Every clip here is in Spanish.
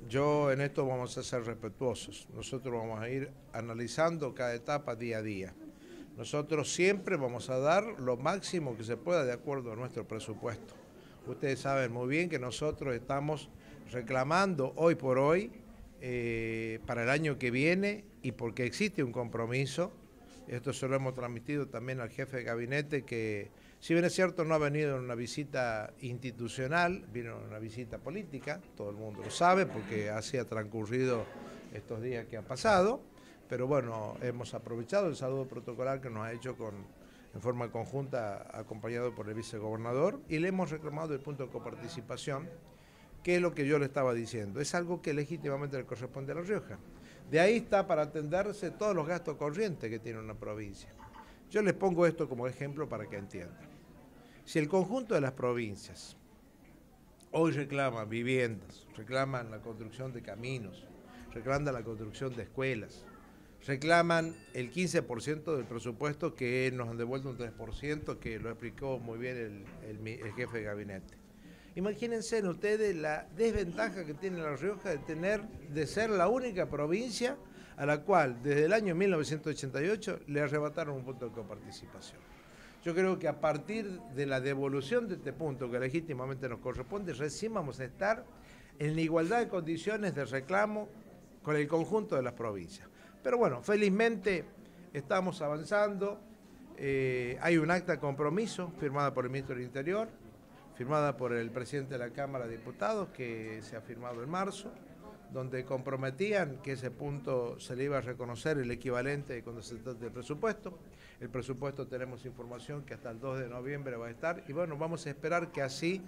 yo en esto vamos a ser respetuosos. Nosotros vamos a ir analizando cada etapa día a día. Nosotros siempre vamos a dar lo máximo que se pueda de acuerdo a nuestro presupuesto. Ustedes saben muy bien que nosotros estamos reclamando hoy por hoy para el año que viene, y porque existe un compromiso. Esto se lo hemos transmitido también al jefe de gabinete, que si bien es cierto no ha venido en una visita institucional, vino en una visita política, todo el mundo lo sabe porque así ha transcurrido estos días que han pasado, pero bueno, hemos aprovechado el saludo protocolar que nos ha hecho en forma conjunta, acompañado por el vicegobernador, y le hemos reclamado el punto de coparticipación, que es lo que yo le estaba diciendo, es algo que legítimamente le corresponde a La Rioja. De ahí está para atenderse todos los gastos corrientes que tiene una provincia. Yo les pongo esto como ejemplo para que entiendan. Si el conjunto de las provincias hoy reclaman viviendas, reclaman la construcción de caminos, reclaman la construcción de escuelas, reclaman el 15% del presupuesto que nos han devuelto un 3%, que lo explicó muy bien el jefe de gabinete. Imagínense ustedes la desventaja que tiene La Rioja de ser la única provincia a la cual desde el año 1988 le arrebataron un punto de coparticipación. Yo creo que a partir de la devolución de este punto que legítimamente nos corresponde, recién vamos a estar en la igualdad de condiciones de reclamo con el conjunto de las provincias. Pero bueno, felizmente estamos avanzando. Hay un acta de compromiso firmada por el ministro del Interior, firmada por el presidente de la Cámara de Diputados, que se ha firmado en marzo, donde comprometían que ese punto se le iba a reconocer el equivalente cuando se trate del presupuesto. El presupuesto tenemos información que hasta el 2 de noviembre va a estar, y bueno, vamos a esperar que así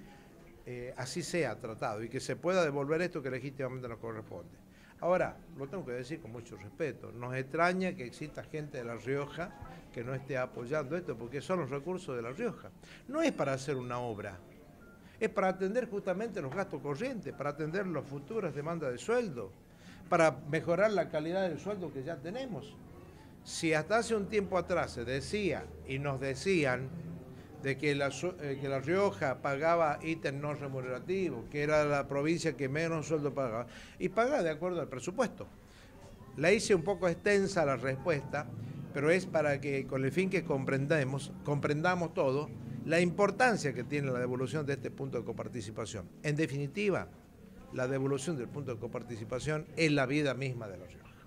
sea tratado y que se pueda devolver esto que legítimamente nos corresponde. Ahora, lo tengo que decir con mucho respeto, nos extraña que exista gente de La Rioja que no esté apoyando esto, porque son los recursos de La Rioja. No es para hacer una obra, es para atender justamente los gastos corrientes, para atender las futuras demandas de sueldo, para mejorar la calidad del sueldo que ya tenemos. Si hasta hace un tiempo atrás se decía y nos decían de que La Rioja pagaba ítem no remunerativo, que era la provincia que menos sueldo pagaba, y pagaba de acuerdo al presupuesto. La hice un poco extensa la respuesta, pero es para que con el fin que comprendamos todo la importancia que tiene la devolución de este punto de coparticipación. En definitiva, la devolución del punto de coparticipación es la vida misma de La Rioja.